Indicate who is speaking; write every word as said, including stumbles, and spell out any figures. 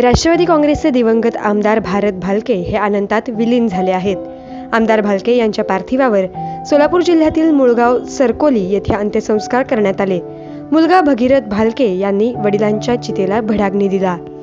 Speaker 1: राष्ट्रवादी काँग्रेसचे दिवंगत आमदार भारत भालके हे अनंतात विलीन झाले आहेत। आमदार भालके यांच्या पार्थिवावर सोलापूर जिल्ह्यातील मुळगाव सरकोली येथे अंत्यसंस्कार करण्यात आले। मुलगा भगीरथ भालके यांनी वडिलांच्या चितेला भडाग्नी दिला।